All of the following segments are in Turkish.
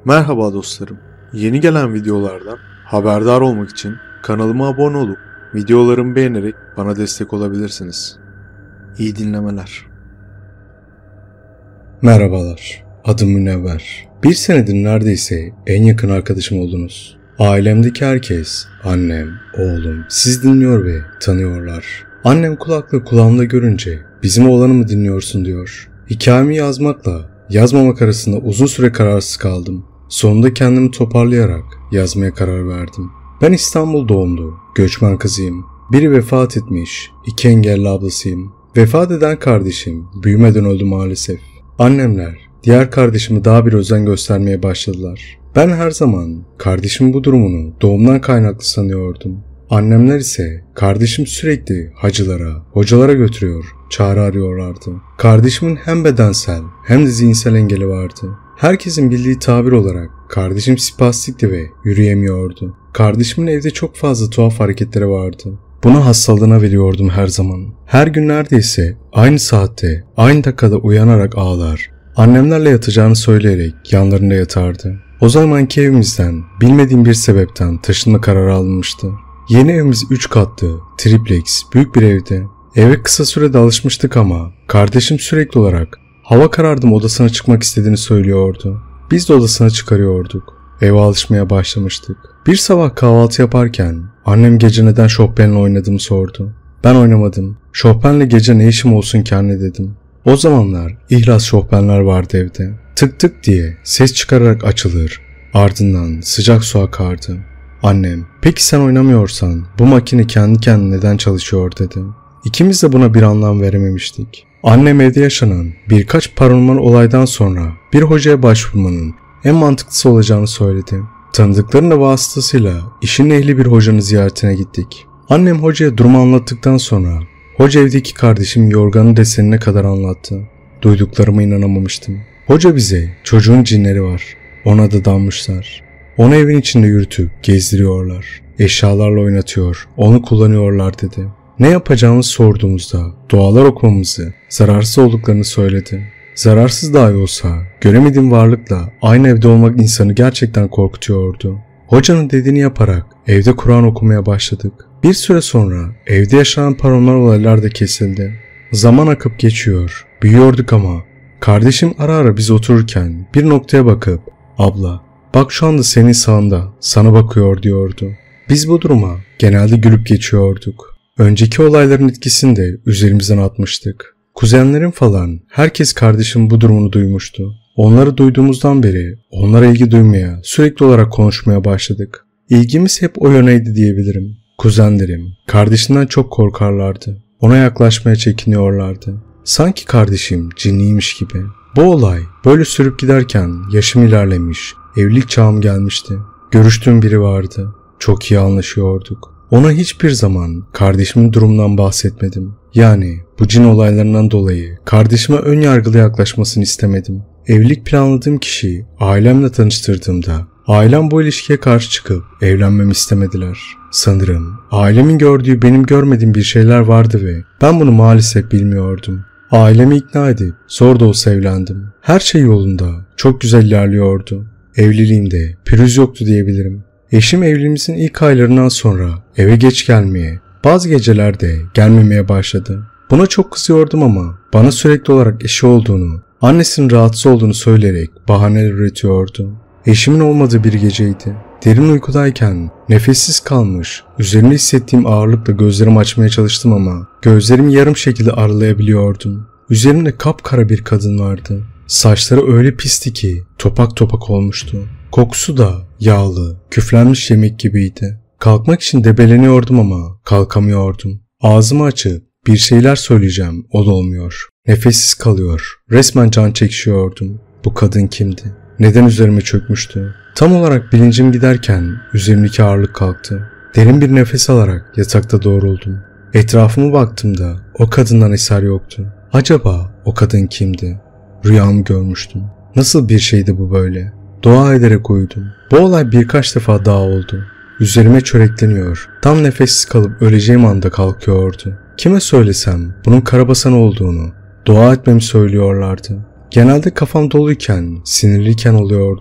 Merhaba dostlarım. Yeni gelen videolardan haberdar olmak için kanalıma abone olup videolarımı beğenerek bana destek olabilirsiniz. İyi dinlemeler. Merhabalar, adım Münevver. Bir senedir neredeyse en yakın arkadaşım oldunuz. Ailemdeki herkes, annem, oğlum sizi dinliyor ve tanıyorlar. Annem kulaklığı kulağımda görünce bizim oğlanı mı dinliyorsun diyor. Hikayemi yazmakla yazmamak arasında uzun süre kararsız kaldım. Sonunda kendimi toparlayarak yazmaya karar verdim. Ben İstanbul doğumlu, göçmen kızıyım. Biri vefat etmiş, 2 engelli ablasıyım. Vefat eden kardeşim büyümeden öldü maalesef. Annemler diğer kardeşime daha bir özen göstermeye başladılar. Ben her zaman kardeşimin bu durumunu doğumdan kaynaklı sanıyordum. Annemler ise kardeşim sürekli hacılara, hocalara götürüyor, çare arıyorlardı. Kardeşimin hem bedensel hem de zihinsel engeli vardı. Herkesin bildiği tabir olarak kardeşim spastikti ve yürüyemiyordu. Kardeşimin evde çok fazla tuhaf hareketleri vardı. Buna hastalığına veriyordum her zaman. Her gün neredeyse aynı saatte, aynı dakikada uyanarak ağlar. Annemlerle yatacağını söyleyerek yanlarında yatardı. O zamanki evimizden bilmediğim bir sebepten taşınma kararı alınmıştı. Yeni evimiz 3 katlı, triplex, büyük bir evdi. Eve kısa sürede alışmıştık ama kardeşim sürekli olarak hava karardım odasına çıkmak istediğini söylüyordu. Biz de odasına çıkarıyorduk. Eve alışmaya başlamıştık. Bir sabah kahvaltı yaparken annem gece neden Chopin'le oynadığımı sordu. Ben oynamadım. Chopin'le gece ne işim olsun ki anne dedim. O zamanlar ihlas Chopin'ler vardı evde. Tık tık diye ses çıkararak açılır. Ardından sıcak su akardı. Annem, peki sen oynamıyorsan bu makine kendi kendine neden çalışıyor dedi. İkimiz de buna bir anlam verememiştik. Annem evde yaşanan birkaç paranormal olaydan sonra bir hocaya başvurmanın en mantıklısı olacağını söyledi. Tanıdıklarının vasıtasıyla işin ehli bir hocanın ziyaretine gittik. Annem hocaya durumu anlattıktan sonra hoca evdeki kardeşim yorganın desenine kadar anlattı. Duyduklarıma inanamamıştım. Hoca bize çocuğun cinleri var, ona da danmışlar. Onu evin içinde yürütüp gezdiriyorlar. Eşyalarla oynatıyor, onu kullanıyorlar dedi. Ne yapacağımızı sorduğumuzda dualar okumamızı, zararsız olduklarını söyledi. Zararsız dahi olsa göremediğim varlıkla aynı evde olmak insanı gerçekten korkutuyordu. Hocanın dediğini yaparak evde Kur'an okumaya başladık. Bir süre sonra evde yaşanan paranormal olaylar da kesildi. Zaman akıp geçiyor, büyüyorduk ama kardeşim ara ara biz otururken bir noktaya bakıp "Abla, bak şu anda senin sağında, sana bakıyor" diyordu. Biz bu duruma genelde gülüp geçiyorduk. Önceki olayların etkisini de üzerimizden atmıştık. Kuzenlerim falan herkes kardeşim bu durumunu duymuştu. Onları duyduğumuzdan beri onlara ilgi duymaya, sürekli olarak konuşmaya başladık. İlgimiz hep o yöneydi diyebilirim. Kuzenlerim kardeşinden çok korkarlardı. Ona yaklaşmaya çekiniyorlardı. Sanki kardeşim cinliymiş gibi. Bu olay böyle sürüp giderken yaşım ilerlemiş, evlilik çağım gelmişti. Görüştüğüm biri vardı. Çok iyi anlaşıyorduk. Ona hiçbir zaman kardeşimin durumundan bahsetmedim. Yani bu cin olaylarından dolayı kardeşime ön yargılı yaklaşmasını istemedim. Evlilik planladığım kişiyi ailemle tanıştırdığımda ailem bu ilişkiye karşı çıkıp evlenmemi istemediler. Sanırım ailemin gördüğü benim görmediğim bir şeyler vardı ve ben bunu maalesef bilmiyordum. Ailemi ikna edip zor da olsa evlendim. Her şey yolunda, çok güzel ilerliyordu. Evliliğimde pürüz yoktu diyebilirim. Eşim evliliğimizin ilk aylarından sonra eve geç gelmeye, bazı gecelerde gelmemeye başladı. Buna çok kızıyordum ama bana sürekli olarak eşi olduğunu, annesinin rahatsız olduğunu söyleyerek bahaneler üretiyordu. Eşimin olmadığı bir geceydi. Derin uykudayken nefessiz kalmış, üzerine hissettiğim ağırlıkla gözlerimi açmaya çalıştım ama gözlerimi yarım şekilde aralayabiliyordum. Üzerimde kapkara bir kadın vardı. Saçları öyle pisti ki topak topak olmuştu. Kokusu da yağlı, küflenmiş yemek gibiydi. Kalkmak için debeleniyordum ama kalkamıyordum. Ağzımı açıp bir şeyler söyleyeceğim, o da olmuyor. Nefessiz kalıyor, resmen can çekişiyordum. Bu kadın kimdi? Neden üzerime çökmüştü? Tam olarak bilincim giderken üzerimdeki ağırlık kalktı. Derin bir nefes alarak yatakta doğruldum. Etrafıma baktığımda o kadından eser yoktu. Acaba o kadın kimdi? Rüyamı görmüştüm. Nasıl bir şeydi bu böyle? Dua ederek uyudum. Bu olay birkaç defa daha oldu. Üzerime çörekleniyor. Tam nefessiz kalıp öleceğim anda kalkıyordu. Kime söylesem bunun karabasan olduğunu, dua etmemi söylüyorlardı. Genelde kafam doluyken, sinirliyken oluyordu.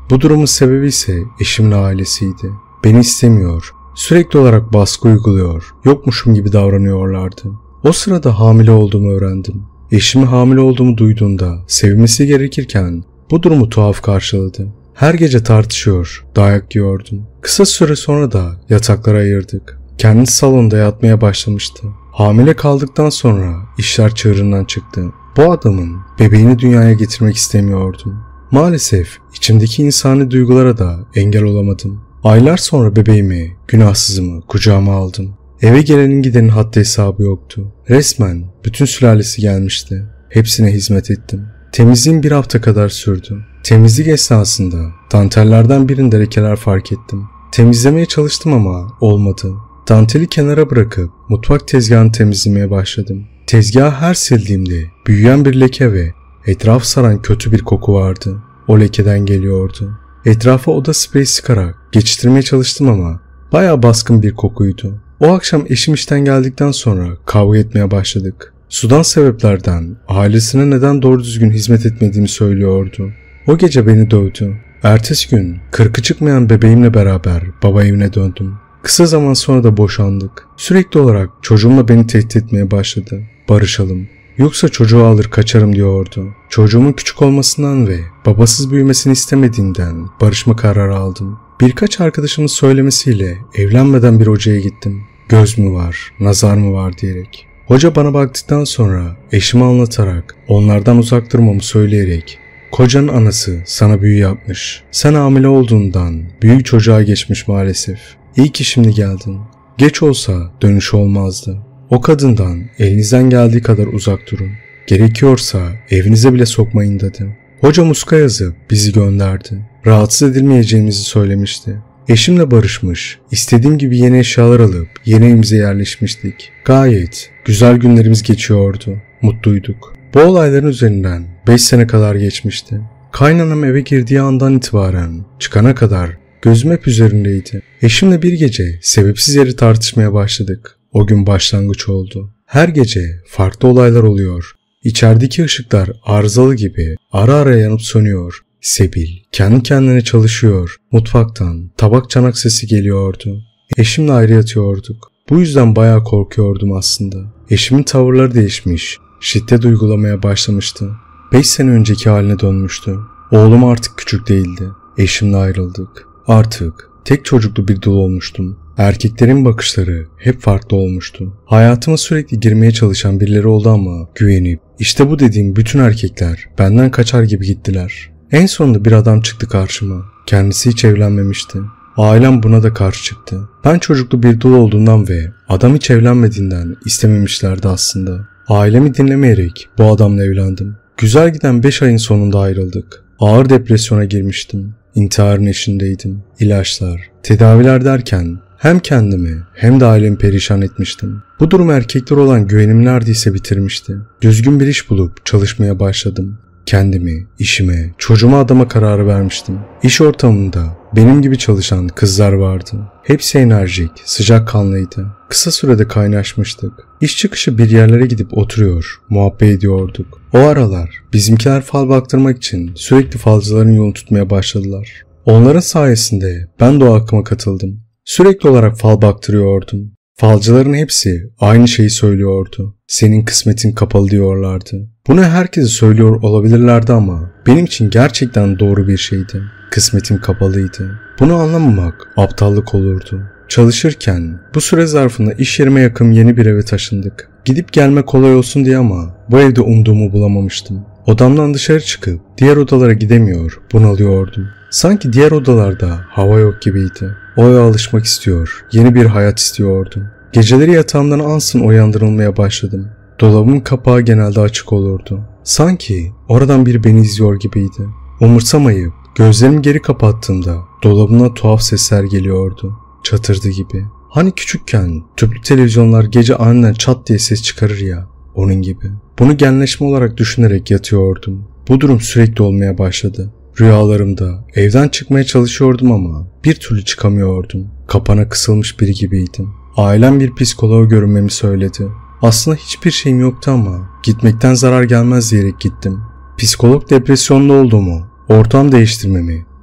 Bu durumun sebebi ise eşimin ailesiydi. Beni istemiyor, sürekli olarak baskı uyguluyor, yokmuşum gibi davranıyorlardı. O sırada hamile olduğumu öğrendim. Eşimi hamile olduğumu duyduğunda sevinmesi gerekirken bu durumu tuhaf karşıladı. Her gece tartışıyor, dayak yiyordum. Kısa süre sonra da yataklara ayırdık. Kendisi salonda yatmaya başlamıştı. Hamile kaldıktan sonra işler çığırından çıktı. Bu adamın bebeğini dünyaya getirmek istemiyordum. Maalesef içimdeki insani duygulara da engel olamadım. Aylar sonra bebeğimi, günahsızımı kucağıma aldım. Eve gelenin gidenin haddi hesabı yoktu. Resmen bütün sülalesi gelmişti. Hepsine hizmet ettim. Temizliğim bir hafta kadar sürdü. Temizlik esnasında dantellerden birinde lekeler fark ettim. Temizlemeye çalıştım ama olmadı. Danteli kenara bırakıp mutfak tezgahını temizlemeye başladım. Tezgahı her sildiğimde büyüyen bir leke ve etrafı saran kötü bir koku vardı. O lekeden geliyordu. Etrafa oda spreyi sıkarak geçiştirmeye çalıştım ama bayağı baskın bir kokuydu. O akşam eşim işten geldikten sonra kavga etmeye başladık. Sudan sebeplerden ailesine neden doğru düzgün hizmet etmediğimi söylüyordu. O gece beni dövdü. Ertesi gün kırkı çıkmayan bebeğimle beraber baba evine döndüm. Kısa zaman sonra da boşandık. Sürekli olarak çocuğumla beni tehdit etmeye başladı. Barışalım, yoksa çocuğu alır kaçarım diyordu. Çocuğumun küçük olmasından ve babasız büyümesini istemediğimden barışma kararı aldım. Birkaç arkadaşımın söylemesiyle evlenmeden bir hocaya gittim. Göz mü var, nazar mı var diyerek. Hoca bana baktıktan sonra eşime anlatarak, onlardan uzak durmamı söyleyerek, kocanın anası sana büyü yapmış. Sen hamile olduğundan büyük çocuğa geçmiş maalesef. İyi ki şimdi geldin. Geç olsa dönüş olmazdı. O kadından elinizden geldiği kadar uzak durun. Gerekiyorsa evinize bile sokmayın dedi. Hoca muska yazıp bizi gönderdi. Rahatsız edilmeyeceğimizi söylemişti. Eşimle barışmış, istediğim gibi yeni eşyalar alıp yeni evimize yerleşmiştik. Gayet güzel günlerimiz geçiyordu. Mutluyduk. Bu olayların üzerinden 5 sene kadar geçmişti. Kaynanam eve girdiği andan itibaren çıkana kadar gözüm hep üzerindeydi. Eşimle bir gece sebepsiz yere tartışmaya başladık. O gün başlangıç oldu. Her gece farklı olaylar oluyor. İçerideki ışıklar arızalı gibi ara ara yanıp sönüyor. Sebil kendi kendine çalışıyor. Mutfaktan tabak çanak sesi geliyordu. Eşimle ayrı yatıyorduk. Bu yüzden bayağı korkuyordum aslında. Eşimin tavırları değişmiş. Şiddet uygulamaya başlamıştı. 5 sene önceki haline dönmüştü. Oğlum artık küçük değildi. Eşimle ayrıldık. Artık tek çocuklu bir dul olmuştum. Erkeklerin bakışları hep farklı olmuştu. Hayatıma sürekli girmeye çalışan birileri oldu ama güvenip işte bu dediğim bütün erkekler benden kaçar gibi gittiler. En sonunda bir adam çıktı karşıma. Kendisi hiç evlenmemişti. Ailem buna da karşı çıktı. Ben çocuklu bir dul olduğundan ve adam hiç evlenmediğinden istememişlerdi aslında. Ailemi dinlemeyerek bu adamla evlendim. Güzel giden 5 ayın sonunda ayrıldık. Ağır depresyona girmiştim. İntiharın eşindeydim. İlaçlar, tedaviler derken hem kendimi hem de ailemi perişan etmiştim. Bu durum erkekler olan güvenimi neredeyse bitirmişti. Düzgün bir iş bulup çalışmaya başladım. Kendimi, işime, çocuğuma adama kararı vermiştim. İş ortamında benim gibi çalışan kızlar vardı. Hepsi enerjik, sıcakkanlıydı. Kısa sürede kaynaşmıştık. İş çıkışı bir yerlere gidip oturuyor, muhabbet ediyorduk. O aralar bizimkiler fal baktırmak için sürekli falcıların yolunu tutmaya başladılar. Onların sayesinde ben de o akıma katıldım. Sürekli olarak fal baktırıyordum. Falcıların hepsi aynı şeyi söylüyordu. Senin kısmetin kapalı diyorlardı. Bunu herkese söylüyor olabilirlerdi ama benim için gerçekten doğru bir şeydi. Kısmetim kapalıydı. Bunu anlamamak aptallık olurdu. Çalışırken bu süre zarfında iş yerime yakın yeni bir eve taşındık. Gidip gelme kolay olsun diye ama bu evde umduğumu bulamamıştım. Odamdan dışarı çıkıp diğer odalara gidemiyor, bunalıyordum. Sanki diğer odalarda hava yok gibiydi. O eve alışmak istiyor, yeni bir hayat istiyordum. Geceleri yatağımdan ansın uyandırılmaya başladım. Dolabımın kapağı genelde açık olurdu. Sanki oradan biri beni izliyor gibiydi. Umursamayıp gözlerimi geri kapattığımda dolabına tuhaf sesler geliyordu. Çatırdı gibi. Hani küçükken tüplü televizyonlar gece aniden çat diye ses çıkarır ya, onun gibi. Bunu genleşme olarak düşünerek yatıyordum. Bu durum sürekli olmaya başladı. Rüyalarımda evden çıkmaya çalışıyordum ama bir türlü çıkamıyordum. Kapana kısılmış biri gibiydim. Ailem bir psikoloğa görünmemi söyledi. Aslında hiçbir şeyim yoktu ama gitmekten zarar gelmez diyerek gittim. Psikolog depresyonda olduğumu, ortam değiştirmemi,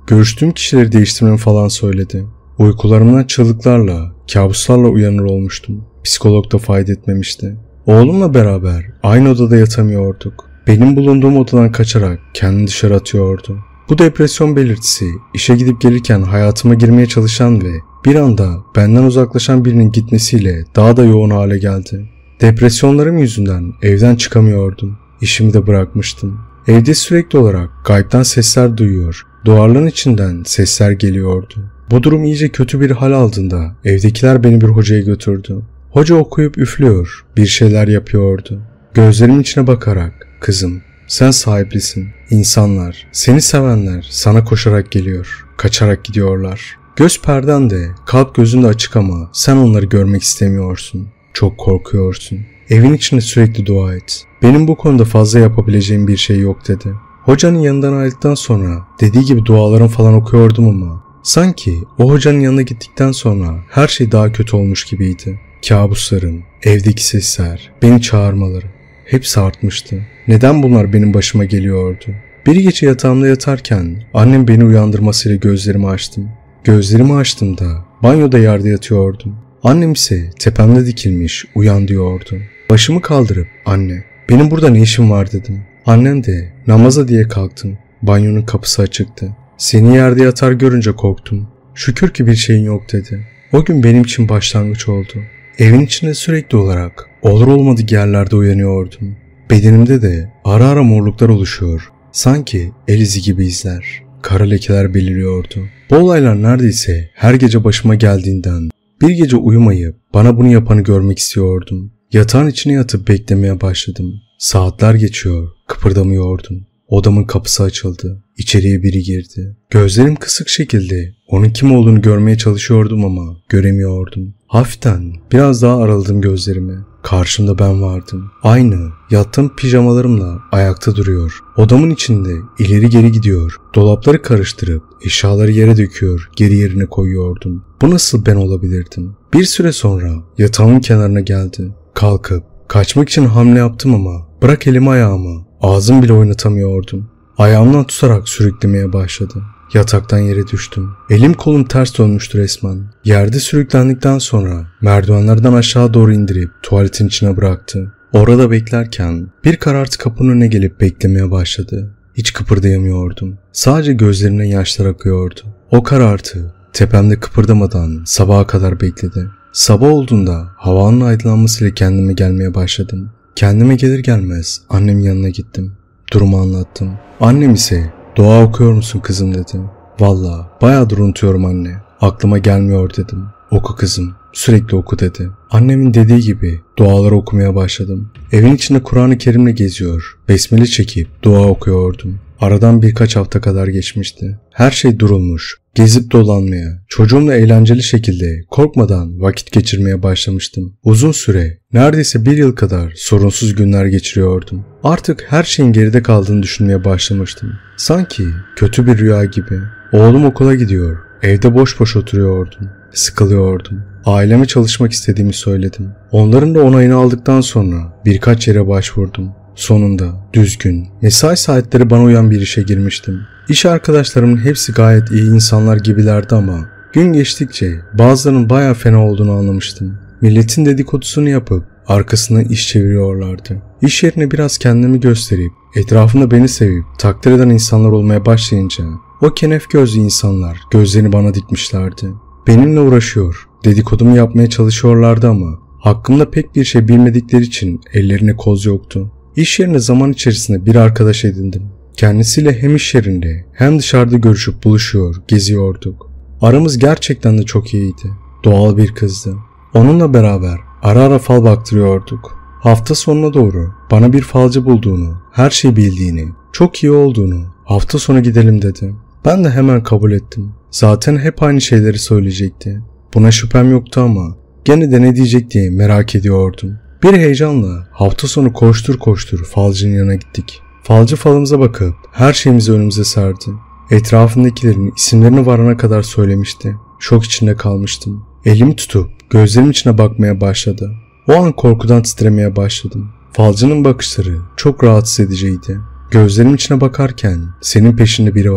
Görüştüğüm kişileri değiştirmemi falan söyledi. Uykularımdan çığlıklarla, kabuslarla uyanır olmuştum. Psikolog da fayda etmemişti. Oğlumla beraber aynı odada yatamıyorduk. Benim bulunduğum odadan kaçarak kendini dışarı atıyordu. Bu depresyon belirtisi işe gidip gelirken hayatıma girmeye çalışan ve bir anda benden uzaklaşan birinin gitmesiyle daha da yoğun hale geldi. Depresyonlarım yüzünden evden çıkamıyordum. İşimi de bırakmıştım. Evde sürekli olarak gaybtan sesler duyuyor, duvarların içinden sesler geliyordu. Bu durum iyice kötü bir hal aldığında evdekiler beni bir hocaya götürdü. Hoca okuyup üflüyor, bir şeyler yapıyordu. Gözlerimin içine bakarak, "Kızım, sen sahiplisin. İnsanlar, seni sevenler sana koşarak geliyor, kaçarak gidiyorlar. Göz perden de, kalp gözün de açık ama sen onları görmek istemiyorsun. Çok korkuyorsun. Evin içinde sürekli dua et. Benim bu konuda fazla yapabileceğim bir şey yok," dedi. Hocanın yanından ayrıldıktan sonra dediği gibi dualarım falan okuyordum ama sanki o hocanın yanına gittikten sonra her şey daha kötü olmuş gibiydi. Kabuslarım, evdeki sesler, beni çağırmaları hepsi artmıştı. Neden bunlar benim başıma geliyordu? Bir gece yatağımda yatarken annem beni uyandırmasıyla gözlerimi açtım. Gözlerimi açtığımda banyoda yerde yatıyordum. Annem ise tepemde dikilmiş uyan diyordu. Başımı kaldırıp "Anne, benim burada ne işim var?" dedim. Annem de "Namaza" diye kalktım. Banyonun kapısı açıktı. "Seni yerde yatar görünce korktum. Şükür ki bir şeyin yok," dedi. O gün benim için başlangıç oldu. Evin içinde sürekli olarak olur olmadık yerlerde uyanıyordum. Bedenimde de ara ara morluklar oluşuyor. Sanki el izi gibi izler. Kara lekeler beliriyordu. Bu olaylar neredeyse her gece başıma geldiğinden bir gece uyumayıp bana bunu yapanı görmek istiyordum. Yatağın içine yatıp beklemeye başladım. Saatler geçiyor, kıpırdamıyordum. Odamın kapısı açıldı. İçeriye biri girdi. Gözlerim kısık şekilde onun kim olduğunu görmeye çalışıyordum ama göremiyordum. Hafiften biraz daha araladım gözlerimi. Karşımda ben vardım. Aynı yattığım pijamalarımla ayakta duruyor. Odamın içinde ileri geri gidiyor. Dolapları karıştırıp eşyaları yere döküyor, geri yerine koyuyordum. Bu nasıl ben olabilirdim? Bir süre sonra yatağımın kenarına geldi. Kalkıp kaçmak için hamle yaptım ama bırak elimi ayağımı, ağzım bile oynatamıyordum. Ayağımdan tutarak sürüklemeye başladı. Yataktan yere düştüm. Elim kolum ters dönmüştü resmen. Yerde sürüklendikten sonra merdivenlerden aşağı doğru indirip tuvaletin içine bıraktı. Orada beklerken bir karartı kapının önüne gelip beklemeye başladı. Hiç kıpırdayamıyordum. Sadece gözlerimden yaşlar akıyordu. O karartı tepemde kıpırdamadan sabaha kadar bekledi. Sabah olduğunda havanın aydınlanmasıyla kendime gelmeye başladım. Kendime gelir gelmez annemin yanına gittim. Durumu anlattım. Annem ise "Dua okuyor musun kızım?" dedi. "Vallahi bayağıdır unutuyorum anne. Aklıma gelmiyor," dedim. "Oku kızım, sürekli oku," dedi. Annemin dediği gibi duaları okumaya başladım. Evin içinde Kur'an-ı Kerim'le geziyor, besmele çekip dua okuyordum. Aradan birkaç hafta kadar geçmişti. Her şey durulmuş. Gezip dolanmaya, çocuğumla eğlenceli şekilde korkmadan vakit geçirmeye başlamıştım. Uzun süre, neredeyse bir yıl kadar sorunsuz günler geçiriyordum. Artık her şeyin geride kaldığını düşünmeye başlamıştım. Sanki kötü bir rüya gibi. Oğlum okula gidiyor, evde boş boş oturuyordum. Sıkılıyordum. Aileme çalışmak istediğimi söyledim. Onların da onayını aldıktan sonra birkaç yere başvurdum. Sonunda düzgün, mesai saatleri bana uyan bir işe girmiştim. İş arkadaşlarımın hepsi gayet iyi insanlar gibilerdi ama gün geçtikçe bazılarının bayağı fena olduğunu anlamıştım. Milletin dedikodusunu yapıp arkasından iş çeviriyorlardı. İş yerine biraz kendimi gösterip etrafında beni sevip takdir eden insanlar olmaya başlayınca o kenef gözlü insanlar gözlerini bana dikmişlerdi. Benimle uğraşıyor, dedikodumu yapmaya çalışıyorlardı ama hakkımda pek bir şey bilmedikleri için ellerine koz yoktu. İş yerine zaman içerisinde bir arkadaş edindim. Kendisiyle hem iş yerinde hem dışarıda görüşüp buluşuyor, geziyorduk. Aramız gerçekten de çok iyiydi. Doğal bir kızdı. Onunla beraber ara ara fal baktırıyorduk. Hafta sonuna doğru bana bir falcı bulduğunu, her şeyi bildiğini, çok iyi olduğunu, hafta sonu gidelim dedi. Ben de hemen kabul ettim. Zaten hep aynı şeyleri söyleyecekti. Buna şüphem yoktu ama gene de ne diyecek diye merak ediyordum. Bir heyecanla hafta sonu koştur koştur falcının yanına gittik. Falcı falımıza bakıp her şeyimizi önümüze serdi. Etrafındakilerin isimlerini varana kadar söylemişti. Şok içinde kalmıştım. Elimi tutup gözlerimin içine bakmaya başladı. O an korkudan titremeye başladım. Falcının bakışları çok rahatsız ediciydi. Gözlerimin içine bakarken "Senin peşinde biri var.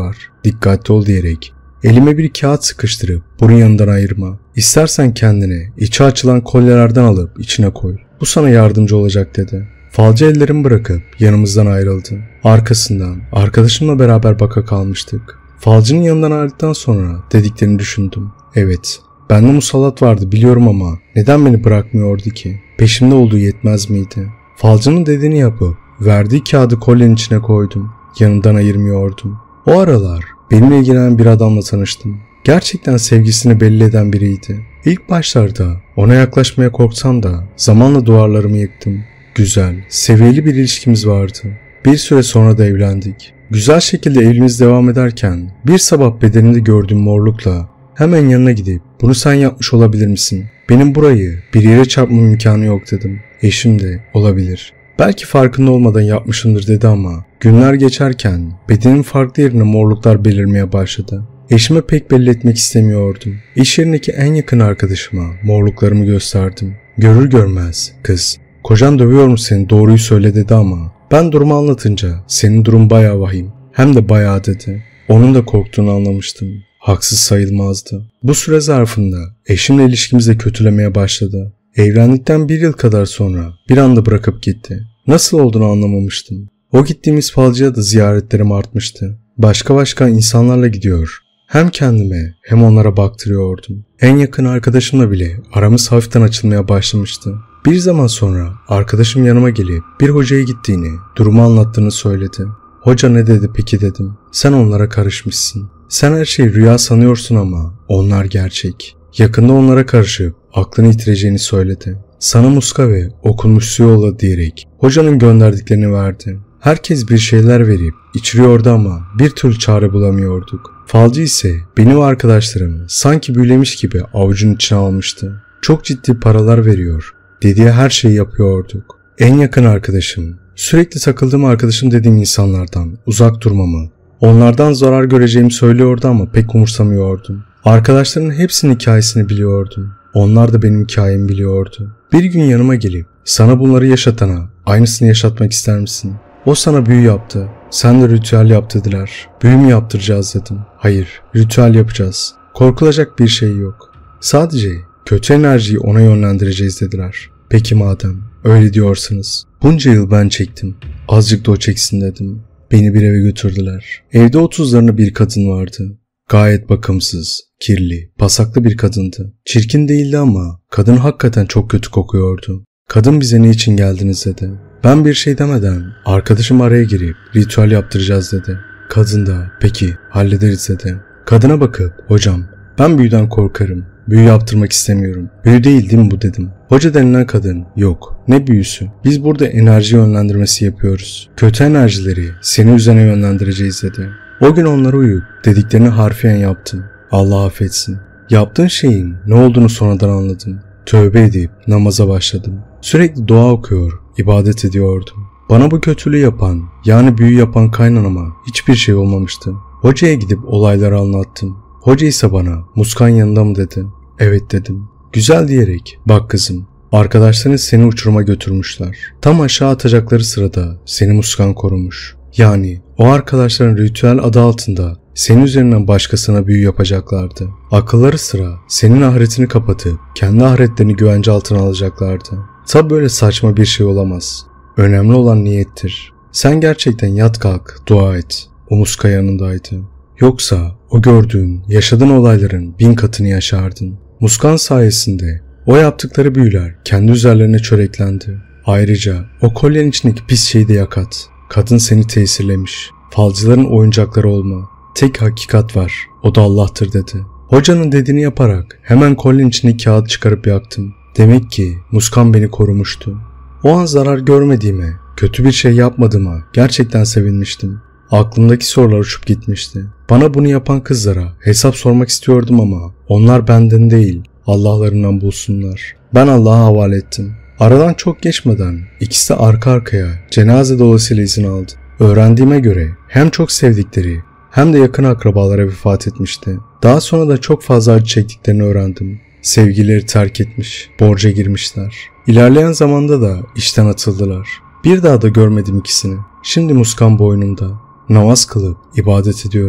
dikkatli ol diyerek elime bir kağıt sıkıştırıp burun yanından ayırma. İstersen kendini içi açılan kolyelerden alıp içine koy. Bu sana yardımcı olacak dedi. Falcı ellerimi bırakıp yanımızdan ayrıldı. Arkasından arkadaşımla beraber baka kalmıştık. Falcının yanından ayrıldıktan sonra dediklerini düşündüm. Evet, bende musallat vardı biliyorum ama neden beni bırakmıyordu ki? Peşimde olduğu yetmez miydi? Falcının dediğini yapıp verdiği kağıdı kolyenin içine koydum. Yanından ayırmıyordum. O aralar benimle ilgilenen bir adamla tanıştım. Gerçekten sevgisini belli eden biriydi. İlk başlarda ona yaklaşmaya korksam da zamanla duvarlarımı yıktım. Güzel, seviyeli bir ilişkimiz vardı. Bir süre sonra da evlendik. Güzel şekilde evliliğimiz devam ederken bir sabah bedenimde gördüğüm morlukla hemen yanına gidip bunu sen yapmış olabilir misin? Benim burayı bir yere çarpmam imkanı yok dedim. Eşim de olabilir. Belki farkında olmadan yapmışımdır dedi ama günler geçerken bedenin farklı yerine morluklar belirmeye başladı. Eşime pek belli etmek istemiyordum. İş yerindeki en yakın arkadaşıma morluklarımı gösterdim. Görür görmez kız, kocan dövüyormuş seni, doğruyu söyle dedi ama ben durumu anlatınca senin durum bayağı vahim, hem de bayağı dedi. Onun da korktuğunu anlamıştım. Haksız sayılmazdı. Bu süre zarfında eşimle ilişkimiz de kötülemeye başladı. Evlendikten 1 yıl kadar sonra bir anda bırakıp gitti. Nasıl olduğunu anlamamıştım. O gittiğimiz falcıya da ziyaretlerim artmıştı. Başka insanlarla gidiyor. Hem kendime hem onlara baktırıyordum. En yakın arkadaşımla bile aramız hafiften açılmaya başlamıştı. Bir zaman sonra arkadaşım yanıma gelip bir hocaya gittiğini, durumu anlattığını söyledi. Hoca ne dedi peki dedim. Sen onlara karışmışsın. Sen her şeyi rüya sanıyorsun ama onlar gerçek. Yakında onlara karışıp aklını yitireceğini söyledi. Sana muska ve okunmuş su yolla diyerek hocanın gönderdiklerini verdi. Herkes bir şeyler verip içiriyordu ama bir türlü çare bulamıyorduk. Falcı ise beni ve arkadaşlarımı sanki büyülemiş gibi avucunun içine almıştı. Çok ciddi paralar veriyor. Dediği her şeyi yapıyorduk. En yakın arkadaşım, sürekli takıldığım arkadaşım dediğim insanlardan uzak durmamı, onlardan zarar göreceğimi söylüyordu ama pek umursamıyordum. Arkadaşların hepsinin hikayesini biliyordum. Onlar da benim hikayemi biliyordu. Bir gün yanıma gelip sana bunları yaşatana aynısını yaşatmak ister misin? O sana büyü yaptı. Sen de ritüel yap dediler. Büyü mü yaptıracağız dedim. Hayır, ritüel yapacağız. Korkulacak bir şey yok. Sadece kötü enerjiyi ona yönlendireceğiz dediler. Peki madem öyle diyorsanız. Bunca yıl ben çektim. Azıcık da o çeksin dedim. Beni bir eve götürdüler. Evde 30'larında bir kadın vardı. Gayet bakımsız, kirli, pasaklı bir kadındı. Çirkin değildi ama kadın hakikaten çok kötü kokuyordu. Kadın bize ne için geldiniz dedi. Ben bir şey demeden arkadaşım araya girip ritüel yaptıracağız dedi. Kadın da peki hallederiz dedi. Kadına bakıp hocam ben büyüden korkarım. Büyü yaptırmak istemiyorum. Büyü değil mi bu dedim. Hoca denilen kadın yok. Ne büyüsü? Biz burada enerji yönlendirmesi yapıyoruz. Kötü enerjileri senin üzerine yönlendireceğiz dedi. O gün onlara uyup dediklerini harfiyen yaptım. Allah affetsin. Yaptığın şeyin ne olduğunu sonradan anladım. Tövbe edip namaza başladım. Sürekli dua okuyor, ibadet ediyordum. Bana bu kötülüğü yapan, yani büyü yapan kaynanama hiçbir şey olmamıştı. Hocaya gidip olayları anlattım. Hoca ise bana muskan yanında mı dedi. Evet dedim. Güzel diyerek bak kızım, arkadaşların seni uçuruma götürmüşler. Tam aşağı atacakları sırada seni muskan korumuş. Yani o arkadaşların ritüel adı altında senin üzerinden başkasına büyü yapacaklardı. Akılları sıra senin ahiretini kapatıp kendi ahiretlerini güvence altına alacaklardı. Tabi böyle saçma bir şey olamaz. Önemli olan niyettir. Sen gerçekten yat kalk, dua et. O muska yanındaydı. Yoksa o gördüğün, yaşadığın olayların 1000 katını yaşardın. Muskan sayesinde o yaptıkları büyüler kendi üzerlerine çöreklendi. Ayrıca o kolyenin içindeki pis şeyi de yakat. Kadın seni tesirlemiş. Falcıların oyuncakları olma. Tek hakikat var. O da Allah'tır dedi. Hocanın dediğini yaparak hemen kolyenin içindeki kağıt çıkarıp yaktım. Demek ki muskan beni korumuştu. O an zarar görmediğime, kötü bir şey yapmadığıma gerçekten sevinmiştim. Aklımdaki sorular uçup gitmişti. Bana bunu yapan kızlara hesap sormak istiyordum ama onlar benden değil, Allah'larından bulsunlar. Ben Allah'a havale ettim. Aradan çok geçmeden ikisi de arka arkaya cenaze dolayısıyla izin aldı. Öğrendiğime göre hem çok sevdikleri hem de yakın akrabalara vefat etmişti. Daha sonra da çok fazla acı çektiklerini öğrendim. Sevgilileri terk etmiş, borca girmişler. İlerleyen zamanda da işten atıldılar. Bir daha da görmedim ikisini. Şimdi muskan boynumda. Namaz kılıp ibadet ediyorum.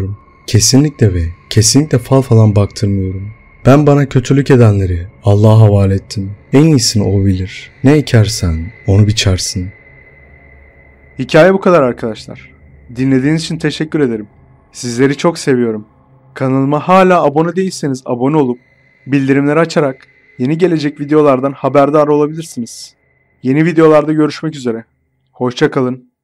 Kesinlikle ve kesinlikle fal falan baktırmıyorum. Ben bana kötülük edenleri Allah'a havale ettim. En iyisini o bilir. Ne ekersen onu biçersin. Hikaye bu kadar arkadaşlar. Dinlediğiniz için teşekkür ederim. Sizleri çok seviyorum. Kanalıma hala abone değilseniz abone olup bildirimleri açarak yeni gelecek videolardan haberdar olabilirsiniz. Yeni videolarda görüşmek üzere. Hoşça kalın.